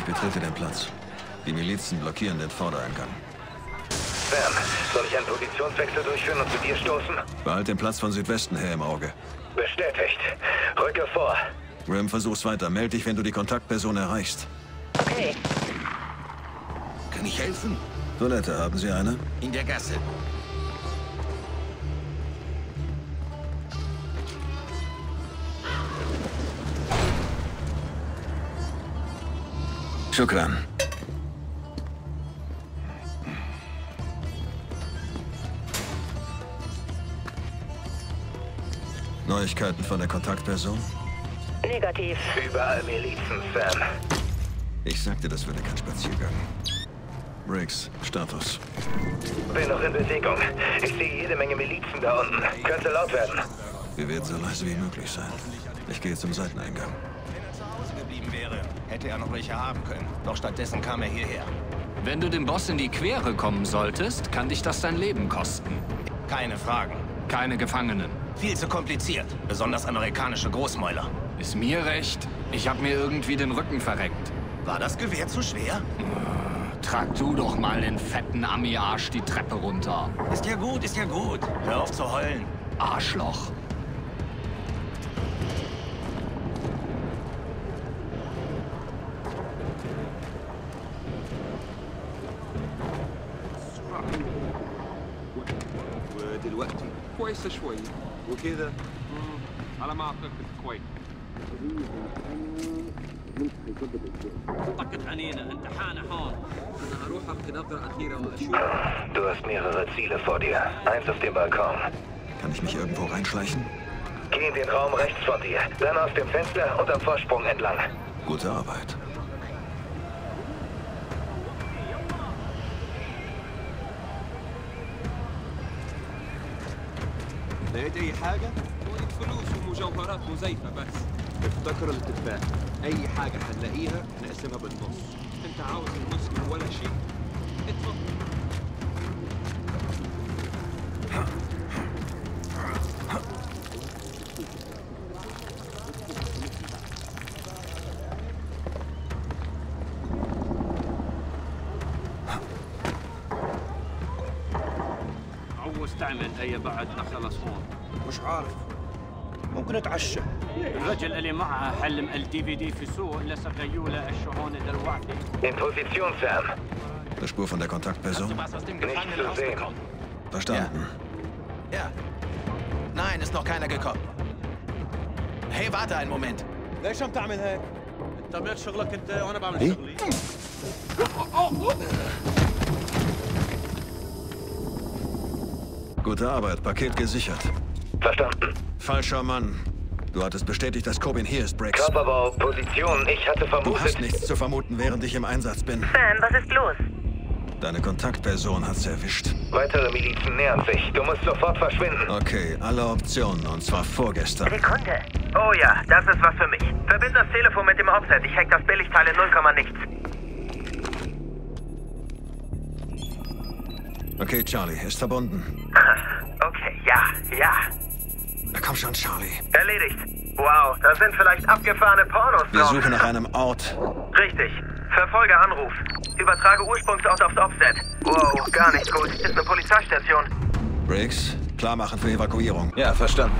Ich betrete den Platz. Die Milizen blockieren den Vordereingang. Sam, soll ich einen Positionswechsel durchführen und zu dir stoßen? Behalt den Platz von Südwesten her im Auge. Bestätigt. Rücke vor. Grim, versuch's weiter. Meld dich, wenn du die Kontaktperson erreichst. Okay. Kann ich helfen? Toilette, haben Sie eine? In der Gasse. Shukran. Neuigkeiten von der Kontaktperson? Negativ. Überall Milizen, Sam. Ich sagte, das würde kein Spaziergang. Briggs, Status. Bin noch in Bewegung. Ich sehe jede Menge Milizen da unten. Könnte laut werden. Wir werden so leise wie möglich sein. Ich gehe zum Seiteneingang. Wenn er zu Hause geblieben wäre, hätte er noch welche haben können. Doch stattdessen kam er hierher. Wenn du dem Boss in die Quere kommen solltest, kann dich das dein Leben kosten. Keine Fragen. Keine Gefangenen. Viel zu kompliziert. Besonders amerikanische Großmäuler. Ist mir recht. Ich habe mir irgendwie den Rücken verreckt. War das Gewehr zu schwer? Trag du doch mal den fetten Ami-Arsch die Treppe runter. Ist ja gut, ist ja gut. Hör auf zu heulen. Arschloch. ودلوقتي كويسة شوي وكذا على ما أعتقد كويس. طقت عنينا امتحان هون. أنا هروح ألقي نظرة أخيرة وأشوف. Du hast mehrere Ziele vor dir. Eins auf dem Balkon. Kann ich mich irgendwo reinschleichen? Geh in den Raum rechts von dir. Dann aus dem Fenster und am Vorsprung entlang. Gute Arbeit. لقيت أي حاجة؟ شوية فلوس ومجوهرات مزيفة بس. افتكر الاتفاق. أي حاجة هنلاقيها نقسمها بالنص. أنت عاوز المسلم ولا شيء؟ اتفضل. عوز تعمل هي بعد ما خلص هون. مش عارف. ممكن اتعشى. الرجل اللي معها حلم الDVD في السوق لسه غيوله الشهون دلوقتي. In Position, Sam. Eine Spur von der Kontaktperson? Was aus dem Nicht Gefangenen zu sehen. rausbekommen? Verstanden. Ja. Nein, ist noch keiner gekommen. Hey, warte einen Moment. ليش عم تعمل هيك؟ انت عملت شغلك انت وانا بعمل شغلي. Gute Arbeit. Paket gesichert. Verstanden. Falscher Mann. Du hattest bestätigt, dass Corbin hier ist, Briggs. Körperbau, Position. Ich hatte Du vermutet... hast nichts zu vermuten, während ich im Einsatz bin. Sam, was ist los? Deine Kontaktperson hat's erwischt. Weitere Milizen nähern sich. Du musst sofort verschwinden. Okay, alle Optionen, und zwar vorgestern. Sekunde. Oh ja, das ist was für mich. Verbind das Telefon mit dem Offset. Ich hack das Billigteil in 0, nichts. Okay, Charlie, ist verbunden. Okay, ja. Na komm schon, Charlie. Erledigt. Wow, da sind vielleicht abgefahrene Pornos Wir drauf. suchen nach einem Ort. Richtig. Verfolge Anruf. Übertrage Ursprungsort aufs Offset. Wow, gar nicht gut. Ist eine Polizeistation. Briggs, klar machen für Evakuierung. Ja, verstanden.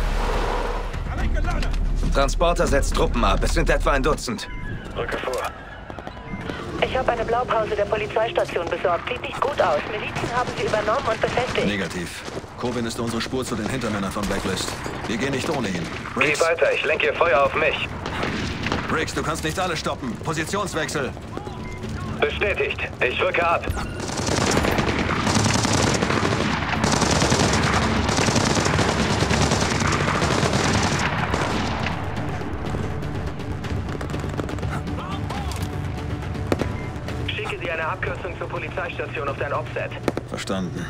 Transporter setzt Truppen ab. Es sind etwa ein Dutzend. Rücke vor. Ich habe eine Blaupause der Polizeistation besorgt. Sieht nicht gut aus. Milizen haben sie übernommen und befestigt. Negativ. Corbin ist unsere Spur zu den Hintermännern von Blacklist. Wir gehen nicht ohne ihn. Geh Briggs, weiter, ich lenke ihr Feuer auf mich. Briggs, du kannst nicht alle stoppen. Positionswechsel. Bestätigt. Ich rücke ab. Schicke dir eine Abkürzung zur Polizeistation auf dein Offset. Verstanden.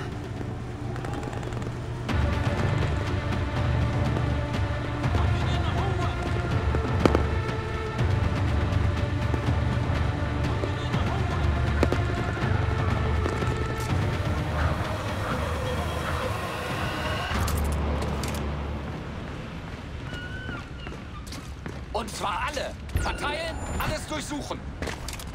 Und zwar alle. Verteilen, alles durchsuchen.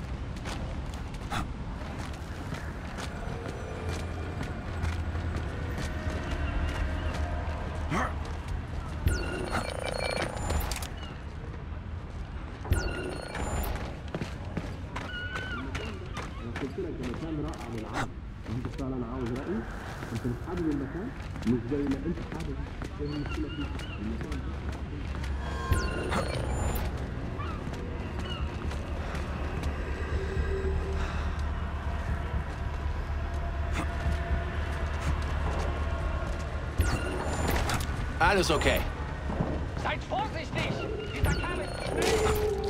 Alles okay. Seid vorsichtig! Dieser Kerl ist schnell!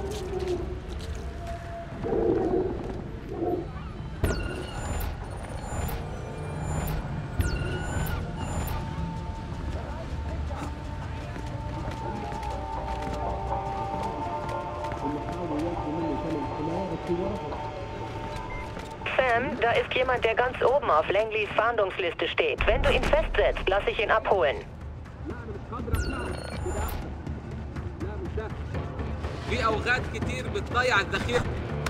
Sam, da ist jemand, der ganz oben auf Langleys Fahndungsliste steht. Wenn du ihn festsetzt, lass ich ihn abholen. في اوقات كتير بتضيع الذخيره.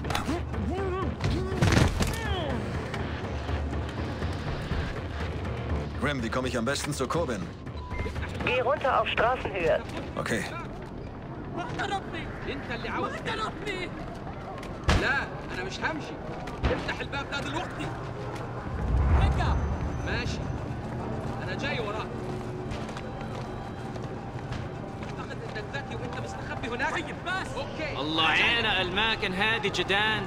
Grim, wie komme ich am besten zu Corbin? Geh runter auf Straßenhöhe. Okay. انت اللي عاوز لا انا مش همشي. افتح الباب ده دلوقتي. ماشي انا جاي وراك. اعتقد انك ذكي وانت مستخبي هناك. بس اوكي الله عينا الماكن هذه جدان.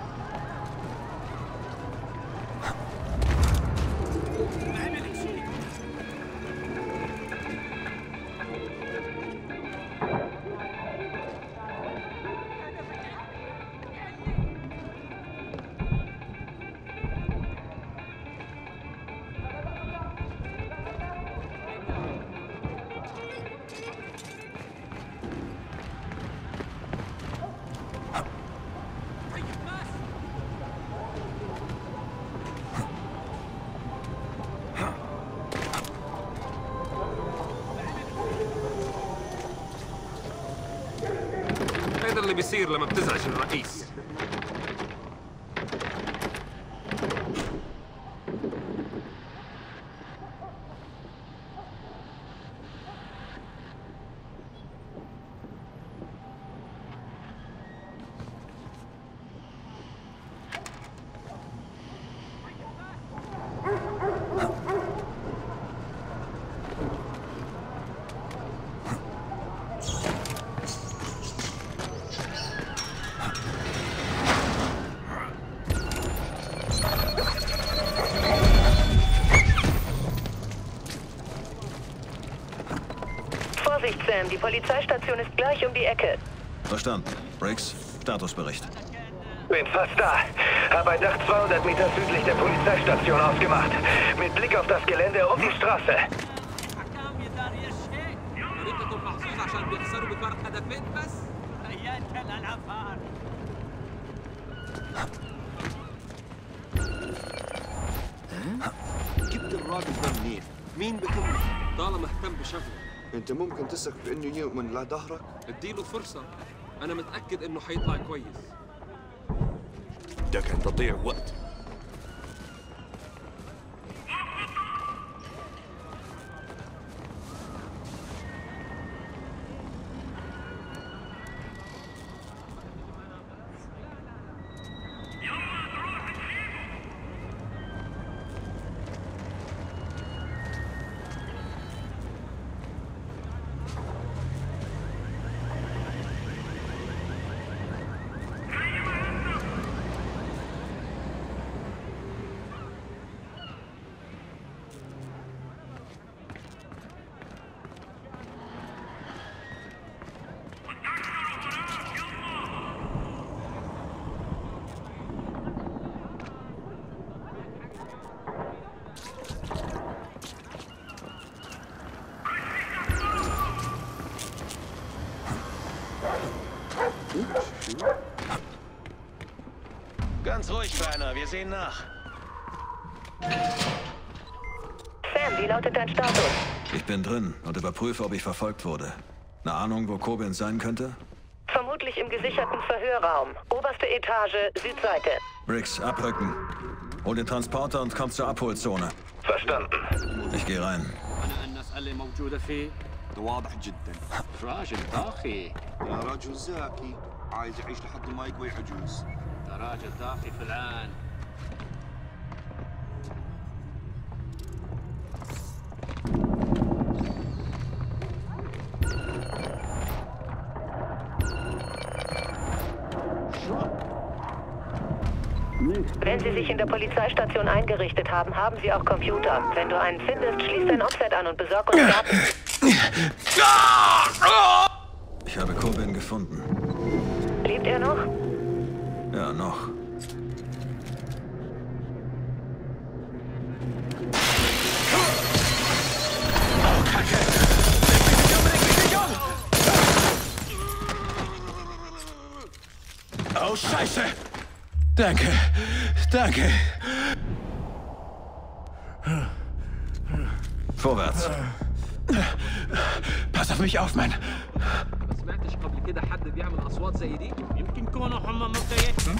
هذا اللي بيصير لما بتزعج الرئيس. Vorsicht, Sam, die Polizeistation ist gleich um die Ecke. Verstanden. Briggs, Statusbericht. Bin fast da. Hab ein Dach 200 Meter südlich der Polizeistation ausgemacht. Mit Blick auf das Gelände und die Straße. جبت الراجل ده منين؟ مين بكمل؟ طالما اهتم بشغله. انت ممكن تثق بانه يؤمن لظهرك؟ اديله فرصة. أنا متأكد إنه حيطلع كويس. ده كان تضييع وقت. Ganz ruhig, Kleiner. Wir sehen nach. Sam, wie lautet dein Status? Ich bin drin und überprüfe, ob ich verfolgt wurde. Eine Ahnung, wo Corbin sein könnte? Vermutlich im gesicherten Verhörraum. Oberste Etage, Südseite. Briggs, abrücken. Hol den Transporter und komm zur Abholzone. Verstanden. Ich gehe rein. أنا المسألة موجودة فيه. واضح جدا. راجل طاخي. يا رجل زاكي عايز يعيش لحد ما يقوي عجوز. راجل طاخي فلان. Wenn Sie sich in der Polizeistation eingerichtet haben, haben Sie auch Computer. Wenn du einen findest, schließ dein Offset an und besorg uns Daten. Ich habe Corbin gefunden. Lebt er noch? Ja, noch. Oh, Scheiße! Danke. Danke. Vorwärts. Pass auf mich auf, Mann. ما سمعتش قبل كده حد بيعمل اصوات زي دي؟ يمكن كونوا هم مبدئيا.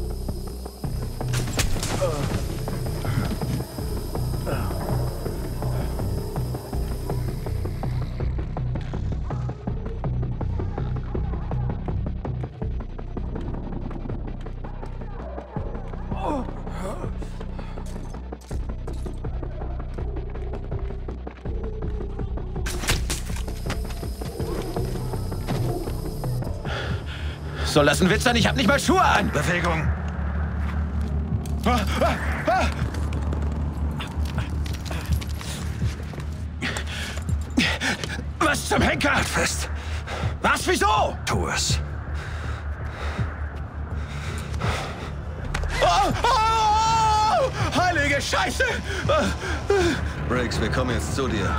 Soll das ein Witz sein? Ich hab nicht mal Schuhe an! Bewegung! Was zum Henker? Halt fest! Was? Wieso? Tu es! Heilige Scheiße! Briggs, wir kommen jetzt zu dir.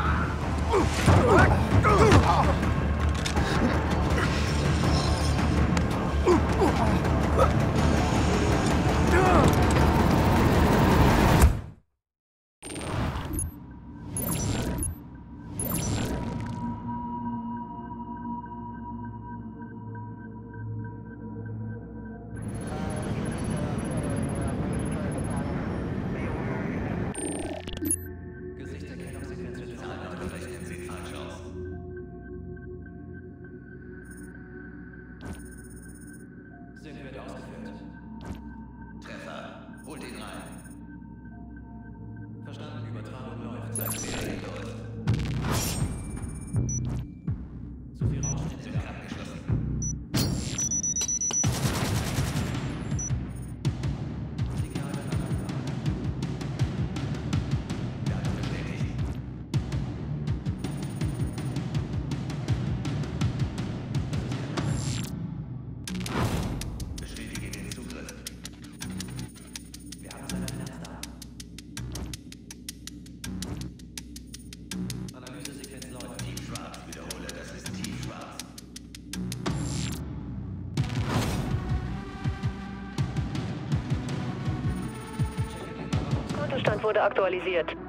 Kontostand wurde aktualisiert.